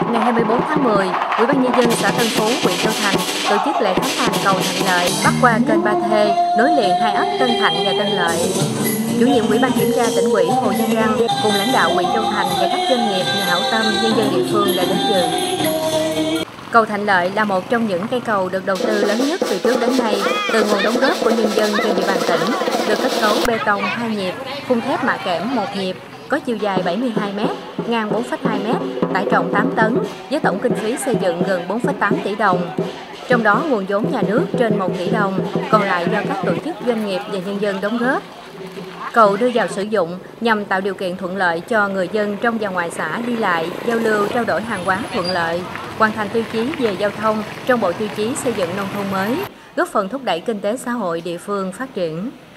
Ngày 24 tháng 10, Ủy ban nhân dân xã Tân Phú, huyện Châu Thành tổ chức lễ khánh thành cầu Thạnh Lợi bắc qua kênh Ba Thê, nối liền hai ấp Tân Thạnh và Tân Lợi. Chủ nhiệm Ủy ban kiểm tra Tỉnh ủy Hồ Văn Răng cùng lãnh đạo huyện Châu Thành và các doanh nghiệp, nhà hảo tâm, nhân dân địa phương đã đến dự. Cầu Thạnh Lợi là một trong những cây cầu được đầu tư lớn nhất từ trước đến nay từ nguồn đóng góp của nhân dân trên địa bàn tỉnh, được kết cấu bê tông 2 nhịp, khung thép mạ kẽm 1 nhịp, có chiều dài 72 m, ngang 4,2 m, tải trọng 8 tấn, với tổng kinh phí xây dựng gần 4,8 tỷ đồng. Trong đó nguồn vốn nhà nước trên 1 tỷ đồng, còn lại do các tổ chức doanh nghiệp và nhân dân đóng góp. Cầu đưa vào sử dụng nhằm tạo điều kiện thuận lợi cho người dân trong và ngoài xã đi lại, giao lưu, trao đổi hàng hóa thuận lợi, hoàn thành tiêu chí về giao thông trong bộ tiêu chí xây dựng nông thôn mới, góp phần thúc đẩy kinh tế xã hội địa phương phát triển.